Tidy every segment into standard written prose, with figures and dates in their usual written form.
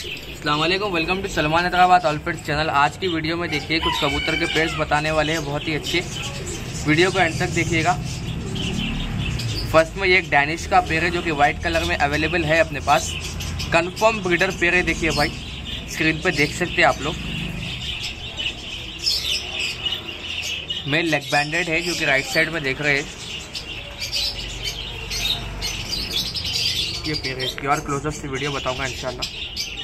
अस्सलाम वालेकुम, welcome to Salman Hyderabad all pets channel. आज की वीडियो में देखिए कुछ कबूतर के पेयर्स बताने वाले हैं, बहुत ही अच्छे। वीडियो को एंड तक देखिएगा। फर्स्ट में ये एक डैनिश का पेयर है जो कि वाइट कलर में अवेलेबल है अपने पास। कंफर्म ब्रीडर पेयर है, देखिए भाई स्क्रीन पे देख सकते हैं आप लोग। मेल लेग बैंडेड है जो कि राइट साइड में देख रहे हैं। ये पेयर है, इसकी और क्लोजअप से वीडियो बताऊंगा इंशाल्लाह।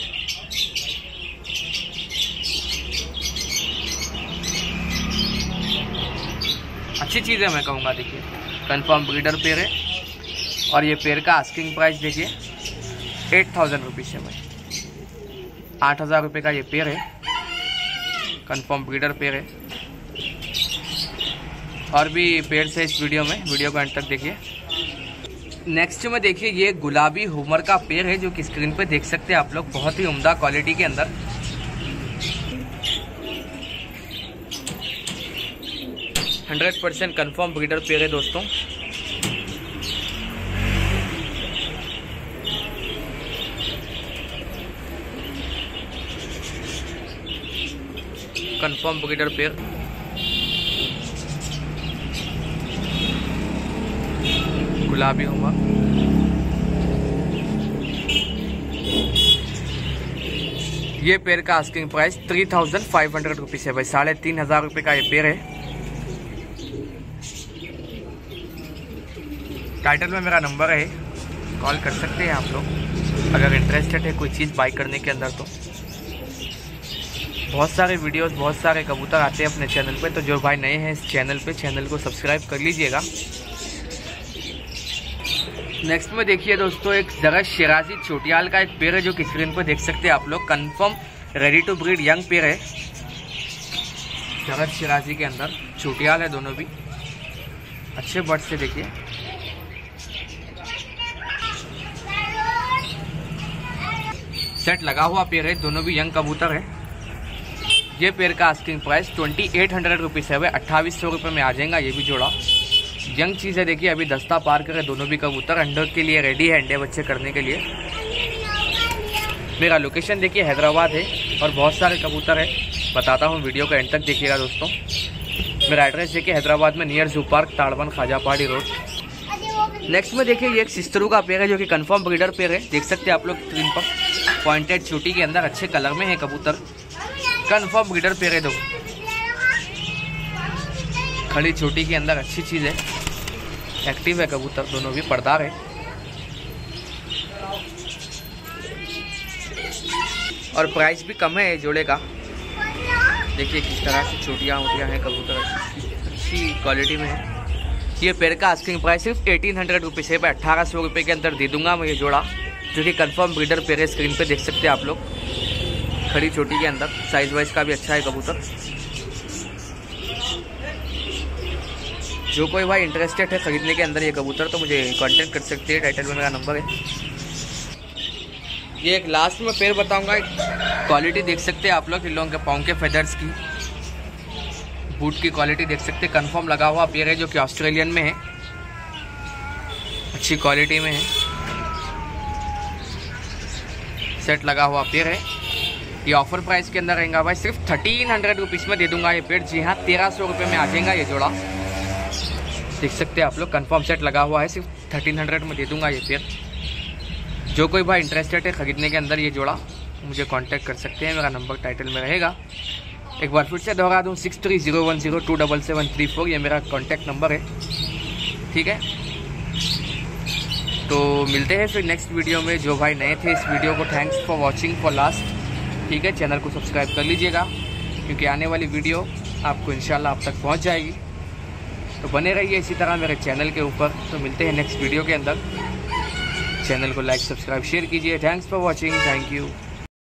अच्छी चीज़ है मैं कहूँगा। देखिए कंफर्म ब्रीडर पेयर है और ये पेयर का आस्किंग प्राइस देखिए 8000 रुपीज़ है भाई। 8000 रुपये का ये पेयर है, कंफर्म ब्रीडर पेयर है। और भी पेयर्स है इस वीडियो में, वीडियो को एंड तक देखिए। नेक्स्ट में देखिए ये गुलाबी हुमर का पेयर है जो कि स्क्रीन पे देख सकते हैं आप लोग, बहुत ही उम्दा क्वालिटी के अंदर। %100% कंफर्म ब्रीडर पेयर है दोस्तों। Confirm breeder pair. गुलाबी हुमर। ये पेयर का आस्किंग प्राइस 3500 रुपीज़ है भाई। 3500 रुपये का ये पेयर है। टाइटल में मेरा नंबर है, कॉल कर सकते हैं आप लोग अगर इंटरेस्टेड है कोई चीज़ बाई करने के अंदर। तो बहुत सारे वीडियोस, बहुत सारे कबूतर आते हैं अपने चैनल पे, तो जो भाई नए हैं इस चैनल पे, चैनल को सब्सक्राइब कर लीजिएगा। नेक्स्ट में देखिए दोस्तों एक जगह शिराजी चोटियाल का एक पेयर है जो कि स्क्रीन पर देख सकते हैं आप लोग। Confirm ready to breed young pair है। जगह शिराजी के अंदर चोटियाल है, दोनों भी अच्छे बर्ड से। देखिए सेट लगा हुआ पेयर है, दोनों भी यंग कबूतर है। ये पेयर का आस्किंग प्राइस 2800 रुपीज़ है भाई। 2800 रुपये में आ जाएगा ये भी जोड़ा। यंग चीज़ है, देखिए अभी दस्ता पार करे दोनों भी कबूतर, अंडे के लिए रेडी है, अंडे बच्चे करने के लिए। मेरा लोकेशन देखिए हैदराबाद है और बहुत सारे कबूतर है, बताता हूँ, वीडियो को एंड तक देखिएगा दोस्तों। मेरा एड्रेस देखिए हैदराबाद में नियर जू पार्क, ताड़बन, ख्वाजा पहाड़ी रोड। नेक्स्ट में देखिए ये एक सिस्टरू का पेयर है जो कि कंफर्म ब्रीडर पेयर है, देख सकते हैं आप लोग स्क्रीन पर। पॉइंटेड चोटी के अंदर अच्छे कलर में है कबूतर, कंफर्म ब्रीडर पेयर है। देखो खड़ी चोटी के अंदर अच्छी चीज़ है, एक्टिव है कबूतर, दोनों भी पर्दार है। और प्राइस भी कम है जोड़े का। देखिए किस तरह से छोटियाँ वोटियाँ हैं कबूतर, अच्छी क्वालिटी में है। ये पेयर का आस्किंग प्राइस सिर्फ 1800 रुपीज़ है भाई। 1800 रुपये के अंदर दे दूंगा मैं ये जोड़ा, जो कि कंफर्म ब्रीडर पेयर है। स्क्रीन पे देख सकते हैं आप लोग, खड़ी चोटी के अंदर, साइज वाइज का भी अच्छा है कबूतर। जो कोई भाई इंटरेस्टेड है खरीदने के अंदर ये कबूतर, तो मुझे कांटेक्ट कर सकते हैं, टाइटल में मेरा नंबर है। ये एक लास्ट में पेयर बताऊंगा, क्वालिटी देख सकते हैं आप लोग इन लोगों के पाँव के फेदर्स की, बूट की क्वालिटी देख सकते हैं। कंफर्म लगा हुआ पेयर है जो कि ऑस्ट्रेलियन में है, अच्छी क्वालिटी में है। सेट लगा हुआ पेयर है। ये ऑफर प्राइस के अंदर रहेगा भाई, सिर्फ 1300 रुपीज़ में दे दूंगा ये पेयर। जी हाँ, 1300 रुपये में आ जाएगा ये जोड़ा, देख सकते हैं आप लोग। कंफर्म सेट लगा हुआ है, सिर्फ 1300 में दे दूंगा ये पेयर। जो कोई भाई इंटरेस्टेड है खरीदने के अंदर ये जोड़ा, मुझे कांटेक्ट कर सकते हैं, मेरा नंबर टाइटल में रहेगा। एक बार फिर से दोहरा दूँ, 6301027734, ये मेरा कांटेक्ट नंबर है, ठीक है। तो मिलते हैं फिर नेक्स्ट वीडियो में। जो भाई नए थे इस वीडियो को thanks for watching for last, ठीक है। चैनल को सब्सक्राइब कर लीजिएगा क्योंकि आने वाली वीडियो आपको इंशाल्लाह आप तक पहुंच जाएगी। तो बने रहिए इसी तरह मेरे चैनल के ऊपर। तो मिलते हैं नेक्स्ट वीडियो के अंदर। चैनल को लाइक, सब्सक्राइब, शेयर कीजिए। Thanks for watching, thank you.